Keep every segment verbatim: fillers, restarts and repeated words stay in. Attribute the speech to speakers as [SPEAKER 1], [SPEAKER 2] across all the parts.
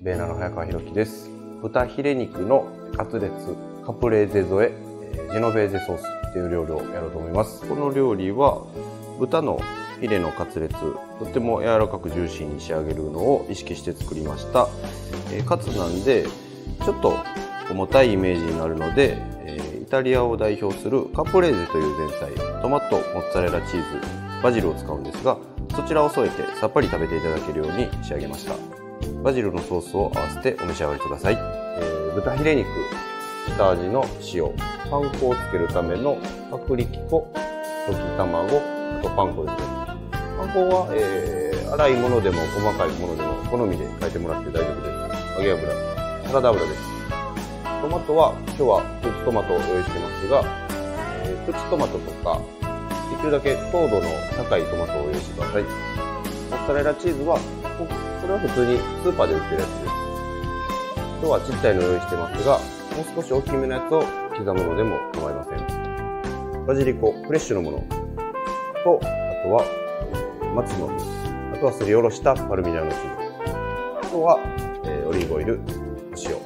[SPEAKER 1] ベーナの早川博樹です。豚ヒレ肉のカツレツカプレーゼ添えジェノベーゼソースっていう料理をやろうと思います。この料理は豚のヒレのカツレツ、とても柔らかくジューシーに仕上げるのを意識して作りました。カツなんでちょっと重たいイメージになるので、イタリアを代表するカプレーゼという前菜、トマト、モッツァレラチーズ、バジルを使うんですが、そちらを添えてさっぱり食べていただけるように仕上げました。バジルのソースを合わせてお召し上がりください。えー、豚ヒレ肉、下味の塩、パン粉をつけるための薄力粉、溶き卵、あとパン粉ですね。パン粉は、えー、粗いものでも細かいものでも好みで変えてもらって大丈夫です。揚げ油、サラダ油です。トマトは今日はプチトマトを用意してますが、えー、プチトマトとかできるだけ糖度の高いトマトを用意してください。モッツァレラチーズはこれは普通にスーパーで売ってるやつです。今日はちっちゃいのを用意してますが、もう少し大きめのやつを刻むのでも構いません。バジリコ、フレッシュのものと、あとは松の実、あとはすりおろしたパルミジャーノチーズ、あとは、えー、オリーブオイル、お塩、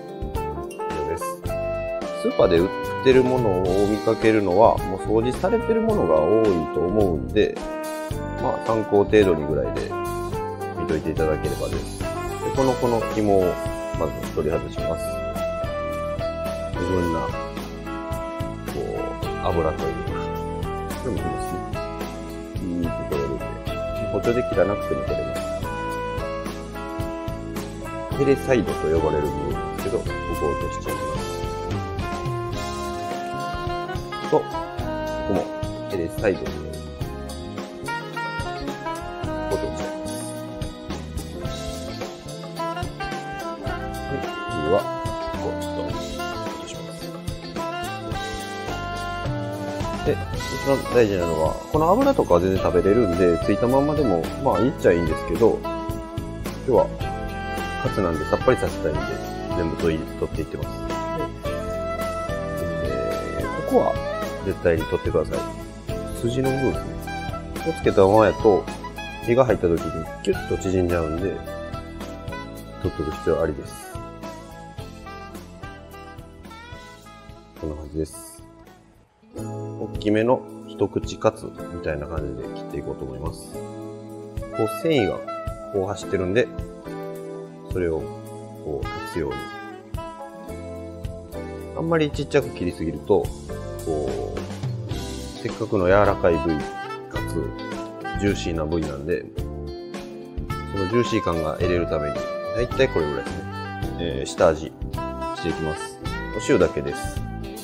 [SPEAKER 1] スーパーで売ってるものを見かけるのはもう掃除されてるものが多いと思うんで、まあ参考程度にぐらいで見といていただければです。で、このこの紐をまず取り外します。余分なこう油というか、これもいいですね。いいところで包丁で切らなくても取れます。ヘレサイドと呼ばれる部分ですけど、ここを落としちゃいます。と、ここもヘレサイドに落としちゃいます。で、次はここをちょっと落とします。で、一番大事なのはこの油とかは全然食べれるんで、ついたまんまでもまあいいっちゃいいんですけど、今日はカツなんでさっぱりさせたいんで全部取り取っていってます。で、ここは絶対に取ってください。筋の部分ですね。をつけたままやと火が入った時にキュッと縮んじゃうんで、取っておく必要ありです。こんな感じです。大きめの一口カツみたいな感じで切っていこうと思います。こう繊維がこう走ってるんで、それをこう立つように。あんまりちっちゃく切りすぎると、こうせっかくの柔らかい部位かつジューシーな部位なんで、そのジューシー感が得れるためにだいたいこれぐらいですね、えー、下味していきます。お塩だけです。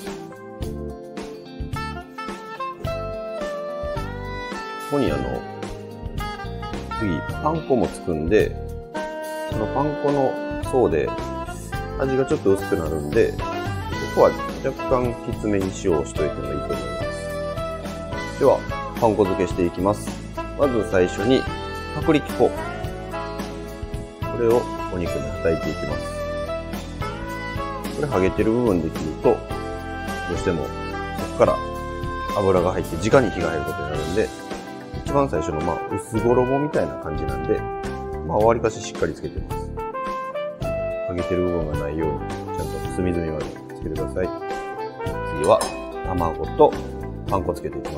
[SPEAKER 1] ここにあの次パン粉もつくんで、そのパン粉の層で味がちょっと薄くなるんで、ここは若干きつめに塩をしといてもいいと思います。では、パン粉付けしていきます。まず最初に、薄力粉。これをお肉に叩いていきます。これ、剥げてる部分で切ると、どうしても、そこから油が入って直に火が入ることになるんで、一番最初の、まあ、薄衣みたいな感じなんで、まあ、わりかししっかりつけてます。剥げてる部分がないように、ちゃんと隅々までつけてください。次は、卵とパン粉つけていきます。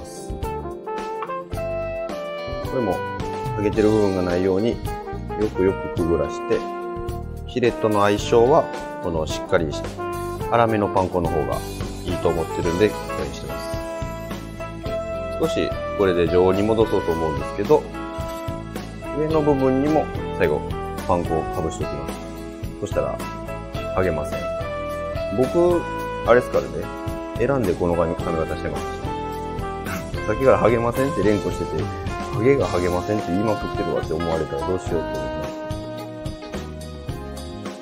[SPEAKER 1] これも揚げてる部分がないようによくよくくぐらして、ヒレとの相性はこのしっかりした粗めのパン粉の方がいいと思ってるんでこれにしてます。少しこれで常温に戻そうと思うんですけど、上の部分にも最後パン粉をかぶしておきます。そしたら揚げません。僕あれですからね、選んでこの髪型してます。さっきからハゲませんって連呼してて、ハゲがハゲませんって言いまくってるわって思われたらどうしようと思います。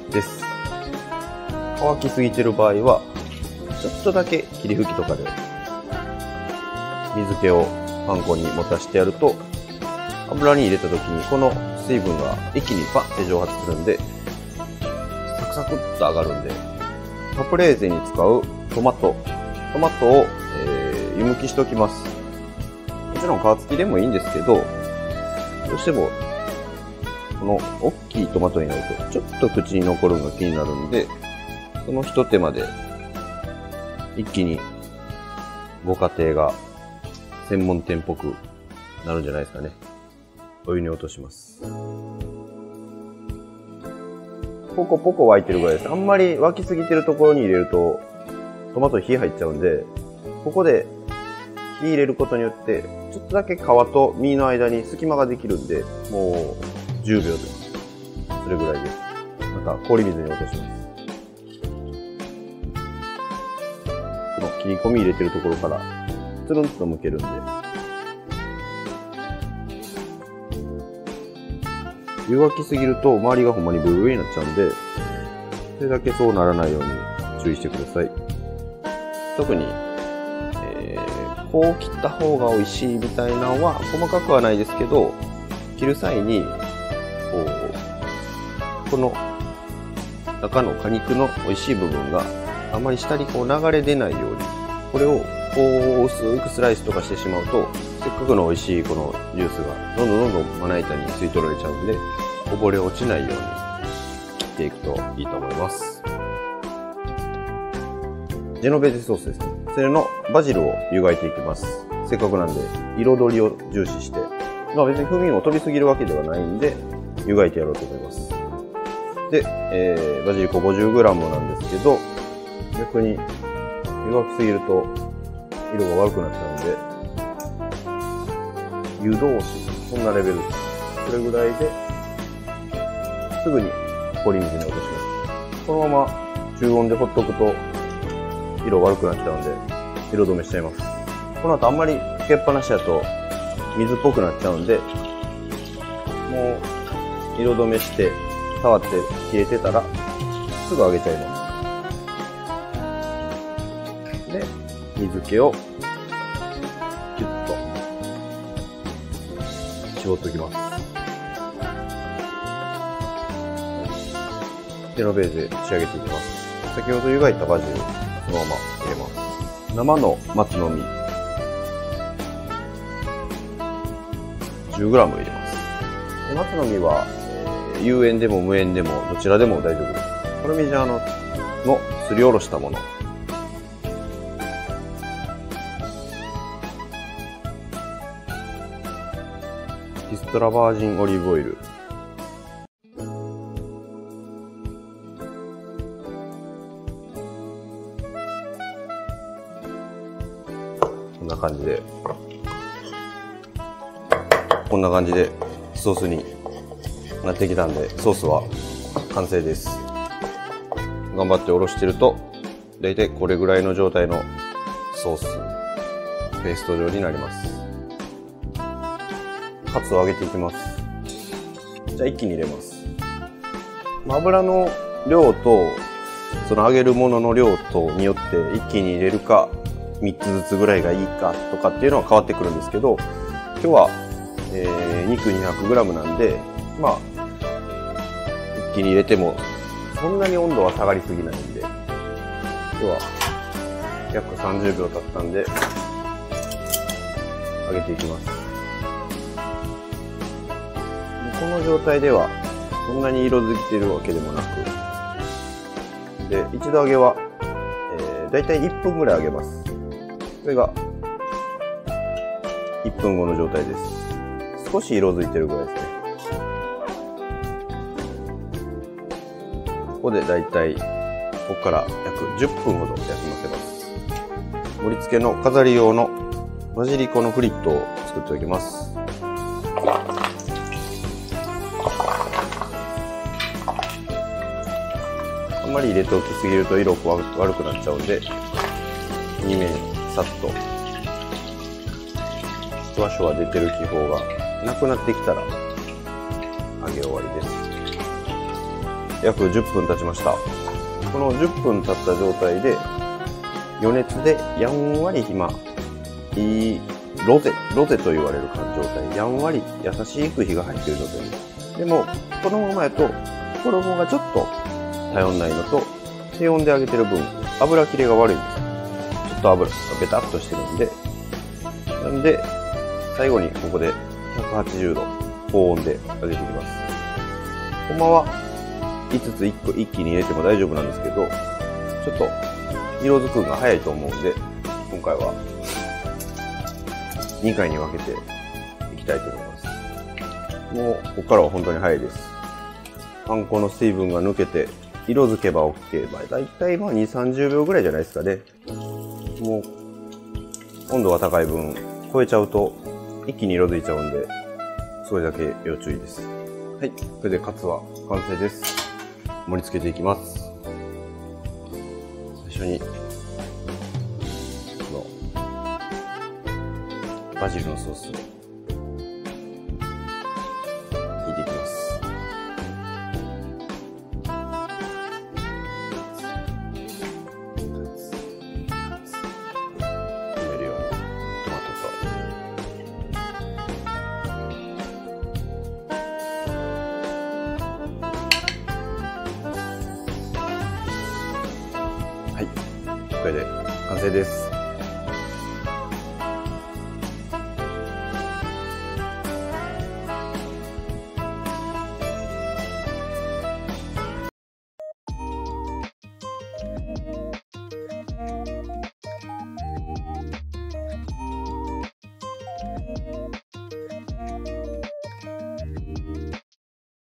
[SPEAKER 1] です。乾きすぎてる場合は、ちょっとだけ霧吹きとかで水気をパン粉に持たしてやると、油に入れた時にこの水分が一気にパッて蒸発するんで、サクサクっと上がるんで、カプレーゼに使うトマト、トマトを、えー、湯むきしておきます。もちろん皮付きでもいいんですけど、どうしてもこの大きいトマトになるとちょっと口に残るのが気になるんで、その一手間で一気にご家庭が専門店っぽくなるんじゃないですかね。お湯に落とします。ポコポコ沸いてるぐらいです。あんまり沸きすぎてるところに入れるとトマトに火入っちゃうんで、ここで火入れることによってちょっとだけ皮と身の間に隙間ができるんで、もうじゅうびょうです。それぐらいです。また氷水に落とします。この切り込み入れてるところからつるんと剥けるんで、湯がきすぎると周りがほんまにブルブルになっちゃうんで、それだけそうならないように注意してください。特に、えー、こう切った方が美味しいみたいなのは細かくはないですけど、切る際にこうこの中の果肉の美味しい部分があまり下にこう流れ出ないように、これをこう薄くスライスとかしてしまうと、せっかくの美味しいこのジュースがどんどんどんどんまな板に吸い取られちゃうんで、こぼれ落ちないように切っていくといいと思います。ジェノベーゼソースですね。それのバジルを湯がいていきます。せっかくなんで彩りを重視して、まあ別に風味も飛びすぎるわけではないんで湯がいてやろうと思います。で、えー、バジル粉 ごじゅうグラム なんですけど、逆に湯がきすぎると色が悪くなっちゃうんで、湯通し、そんなレベルです。それぐらいですぐに氷水に落とします。このまま中温でほっとくと色悪くなっちゃうんで色止めしちゃいます。この後あんまりつけっぱなしだと水っぽくなっちゃうんで、もう色止めして触って消えてたらすぐ揚げちゃいます。で、水気をキュッと絞っておきます。ジェノベーゼ仕上げていきます。先ほど湯がいたバジルそのまま入れます。生の松の実 じゅうグラム 入れます。で松の実は、えー、有塩でも無塩でもどちらでも大丈夫です。パルミジャーノのすりおろしたもの、エキストラバージンオリーブオイル、こんな感じでこんな感じでソースになってきたんで、ソースは完成です。頑張っておろしてるとだいたいこれぐらいの状態のソースペースト状になります。カツを揚げていきます。じゃあ一気に入れます。油の量とその揚げるものの量とによって一気に入れるかみっつずつぐらいがいいかとかっていうのは変わってくるんですけど、今日は、えー、肉 にひゃくグラム なんで、まあ一気に入れてもそんなに温度は下がりすぎないんで、今日は約さんじゅうびょう経ったんで揚げていきます。この状態ではそんなに色づいてるわけでもなく、で一度揚げは、えー、だいたいいっぷんぐらい揚げます。これがいっぷんごの状態です。少し色づいてるぐらいですね。ここでだいたいここから約じゅっぷんほど休ませます。盛り付けの飾り用のバジリコのフリットを作っておきます。あんまり入れておきすぎると色が悪くなっちゃうんで、に面さっとシュワシュワ出てる気泡がなくなってきたら揚げ終わりです。約じゅっぷん経ちました。このじゅっぷん経った状態で余熱でやんわり今いいロゼロゼと言われる状態、やんわり優しく火が入っている状態です。でもこのままやと衣がちょっと体温ないのと低温で揚げてる分油切れが悪いんです。ちょっと油がベタっとしてるんで、なんで最後にここでひゃくはちじゅうど高温で揚げていきます。 ほんまはいつついっこ一気に入れても大丈夫なんですけど、ちょっと色づくのが早いと思うんで、今回はにかいに分けていきたいと思います。もうここからは本当に早いです。パン粉の水分が抜けて色づけば OK。まあ、だいたいまあに、さんじゅうびょうぐらいじゃないですかね。もう温度が高い分超えちゃうと一気に色づいちゃうんで、それだけ要注意です。はい、これでカツは完成です。盛り付けていきます。最初にこのバジルのソースを引いていきます。埋めるようにトマトとはい、これで完成です。